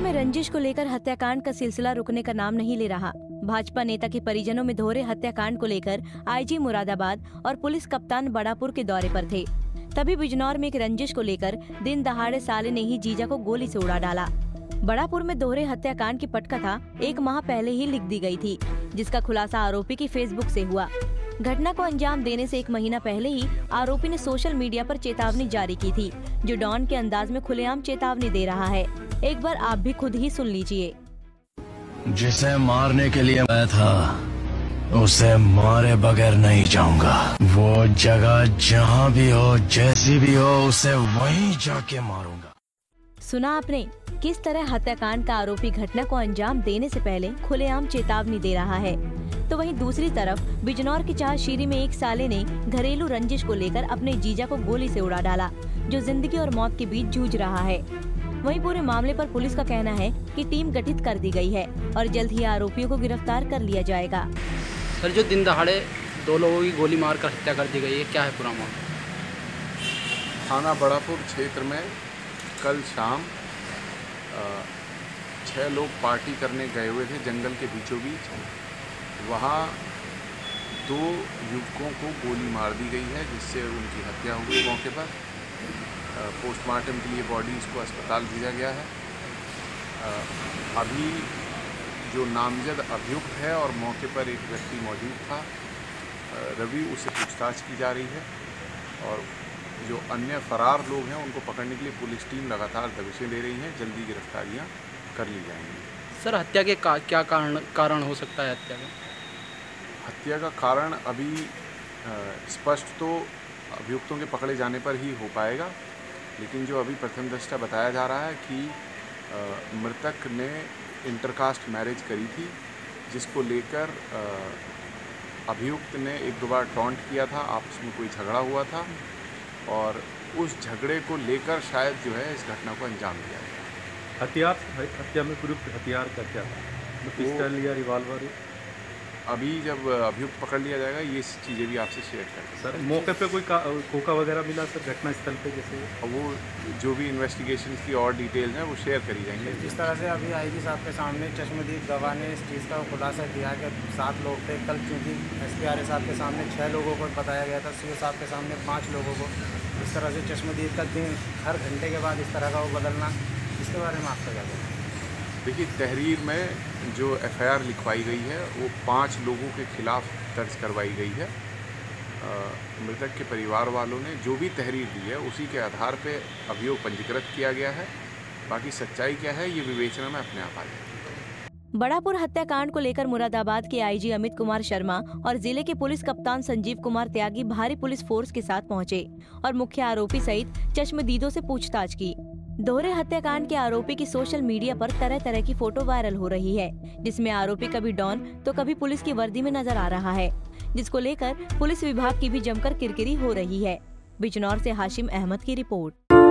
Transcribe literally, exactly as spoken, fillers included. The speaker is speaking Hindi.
में रंजिश को लेकर हत्याकांड का सिलसिला रुकने का नाम नहीं ले रहा। भाजपा नेता के परिजनों में दोहरे हत्याकांड को लेकर आईजी मुरादाबाद और पुलिस कप्तान बड़ापुर के दौरे पर थे। तभी बिजनौर में एक रंजिश को लेकर दिन दहाड़े साले ने ही जीजा को गोली से उड़ा डाला। बड़ापुर में दोहरे हत्याकांड की पटकथा एक माह पहले ही लिख दी गई थी, जिसका खुलासा आरोपी की फेसबुक से हुआ। घटना को अंजाम देने से एक महीना पहले ही आरोपी ने सोशल मीडिया पर चेतावनी जारी की थी, जो डॉन के अंदाज में खुलेआम चेतावनी दे रहा है। एक बार आप भी खुद ही सुन लीजिए। जिसे मारने के लिए मैं था, उसे मारे बगैर नहीं जाऊंगा। वो जगह जहाँ भी हो, जैसी भी हो, उसे वहीं जाके मारूंगा। सुना आपने किस तरह हत्याकांड का आरोपी घटना को अंजाम देने से पहले खुलेआम चेतावनी दे रहा है। तो वहीं दूसरी तरफ बिजनौर की चाहशीरी में एक साले ने घरेलू रंजिश को लेकर अपने जीजा को गोली से उड़ा डाला, जो जिंदगी और मौत के बीच जूझ रहा है। वहीं पूरे मामले पर पुलिस का कहना है कि टीम गठित कर दी गई है और जल्द ही आरोपियों को गिरफ्तार कर लिया जाएगा। सर, जो दिन दहाड़े दो लोगों की गोली मारकर हत्या कर दी गई है, क्या है पूरा मामला? थाना बड़ापुर क्षेत्र में कल शाम छह लोग पार्टी करने गए हुए थे जंगल के बीचों बीच। वहाँ दो युवकों को गोली मार दी गई है, जिससे उनकी हत्या हो गई मौके पर। पोस्टमार्टम के लिए बॉडीज़ को अस्पताल भेजा गया है। अभी जो नामजद अभियुक्त है और मौके पर एक व्यक्ति मौजूद था, रवि, उसे पूछताछ की जा रही है। और जो अन्य फरार लोग हैं उनको पकड़ने के लिए पुलिस टीम लगातार दबिशें दे रही हैं। जल्दी गिरफ्तारियां कर ली जाएंगी। सर, हत्या के का, क्या कारण कारण हो सकता है हत्या का? हत्या का कारण अभी स्पष्ट तो अभियुक्तों के पकड़े जाने पर ही हो पाएगा, लेकिन जो अभी प्रथम दृष्टया बताया जा रहा है कि मृतक ने इंटरकास्ट मैरिज करी थी, जिसको लेकर अभियुक्त ने एक दो बार टॉन्ट किया था, आपस में कोई झगड़ा हुआ था और उस झगड़े को लेकर शायद जो है इस घटना को अंजाम दिया गया। हथियार हत्या में प्रयुक्त हथियार का क्या था? पिस्टल या रिवॉल्वर? अभी जब अभियुक्त पकड़ लिया जाएगा ये चीज़ें भी आपसे शेयर करेंगे। सर, मौके पे कोई खोखा वगैरह मिला सर घटना स्थल पे? जैसे वो जो भी इन्वेस्टिगेशन की और डिटेल्स हैं वो शेयर करी जाएंगे। जिस तरह से अभी आईजी साहब के सामने चश्मदीद गवाह ने इस चीज़ का खुलासा किया कि सात लोग थे। कल चूँकि एस पी आर ए साहब के सामने छः लोगों को बताया गया था, सी ओ साहब के सामने पाँच लोगों को। इस तरह से चश्मदीद का दिन हर घंटे के बाद इस तरह का वो बदलना, इसके बारे में आपका क्या कहना है? देखिए, तहरीर में जो एफ आई आर लिखवाई गई है वो पाँच लोगों के खिलाफ दर्ज करवाई गई है। मृतक के परिवार वालों ने जो भी तहरीर दी है उसी के आधार पे अभियोग पंजीकृत किया गया है। बाकी सच्चाई क्या है ये विवेचना में अपने आप आ जाएगी। बड़ापुर हत्याकांड को लेकर मुरादाबाद के आईजी अमित कुमार शर्मा और जिले के पुलिस कप्तान संजीव कुमार त्यागी भारी पुलिस फोर्स के साथ पहुंचे और मुख्य आरोपी सहित चश्मदीदों से पूछताछ की। दोहरे हत्याकांड के आरोपी की सोशल मीडिया पर तरह तरह की फोटो वायरल हो रही है, जिसमें आरोपी कभी डॉन तो कभी पुलिस की वर्दी में नजर आ रहा है, जिसको लेकर पुलिस विभाग की भी जमकर किरकिरी हो रही है। बिजनौर से हाशिम अहमद की रिपोर्ट।